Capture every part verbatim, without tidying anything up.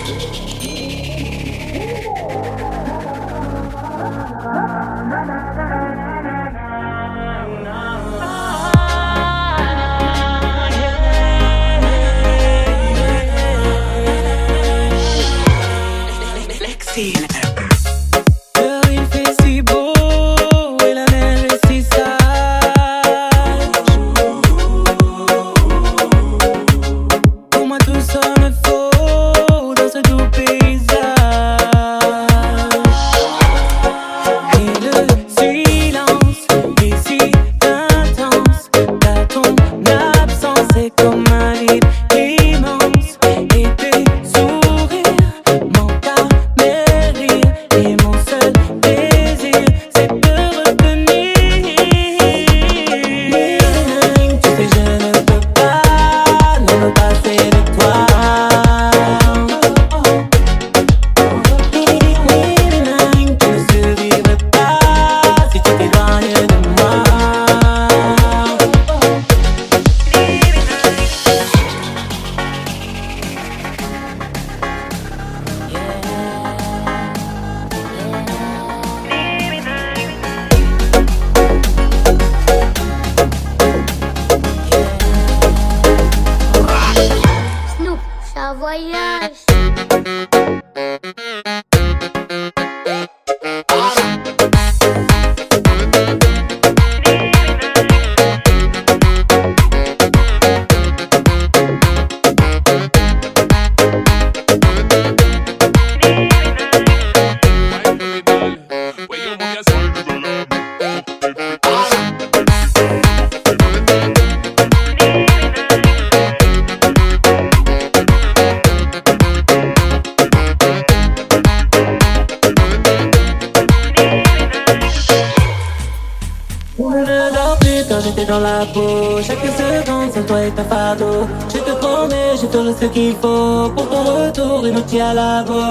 Dans la peau, chaque seconde, c'est toi et ta fardeau. Je te promets, je ferai ce qu'il faut pour ton retour, une outil à la go.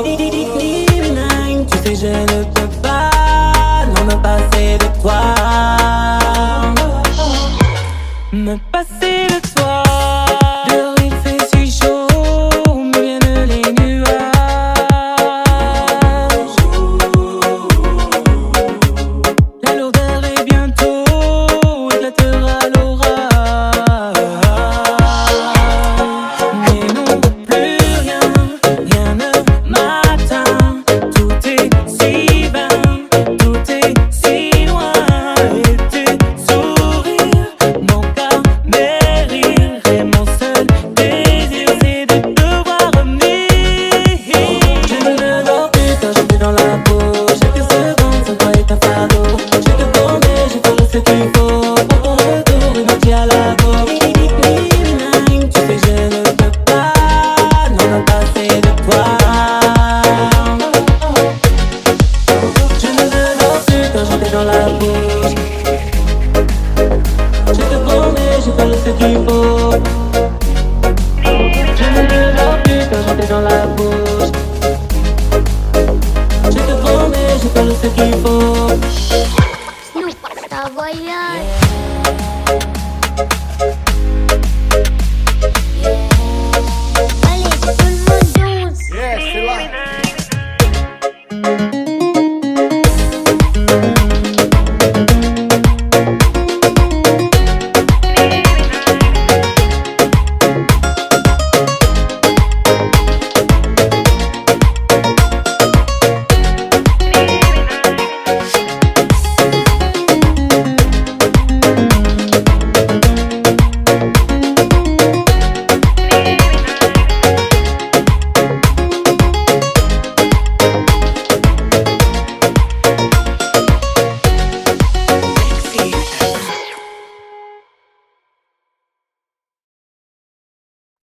Tu sais, je ne peux pas, non, me passer de toi. Me passer de toi. Dehors, il fait si chaud, mais viennent les nuages. La lourdeur est bientôt éclatera l'orage. Mais non, plus rien, rien ne m'atteint. Tout est si vain, tout est si loin. Et tes sourires manquent à mes rires. Et mon seul désir, c'est de te voir revenir. Je ne dors plus quand je suis dans la peau. Chaque seconde, c'est toi et ta fardeau. Je te promets, je ferai ce qu'il faut pour ton retour, une outil à la go. Tu sais, je ne peux pas, non, me passer de toi. Je ne dors plus quand j'étais dans la bouche. Je te promets, je ferai ce qu'il faut. Je ne dors plus quand j'étais dans la bouche.